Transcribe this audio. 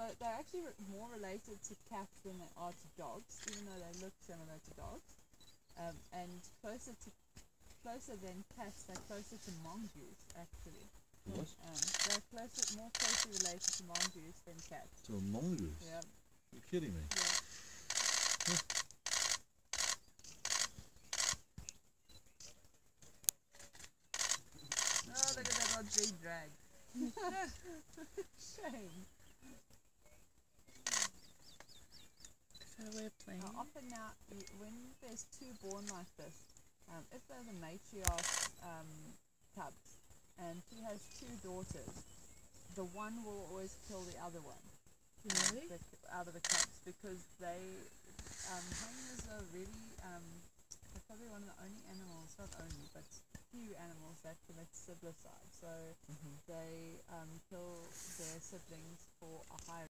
they're actually more related to cats than they are to dogs, even though they look similar to dogs. And closer than cats, they're closer to mongoose, actually. What? They're more closely related to mongoose than cats. To a mongoose? Yeah. You're kidding me? Yeah. Oh, look at that one's being dragged. Shame. Is that a way of playing? Often now, when there's two born like this, if they're the matriarch cubs, and she has two daughters, the one will always kill the other one. Really? Out of the cubs, because hyenas are really, they're probably one of the only animals, not only, but few animals that commit siblicide. So they kill their siblings for a higher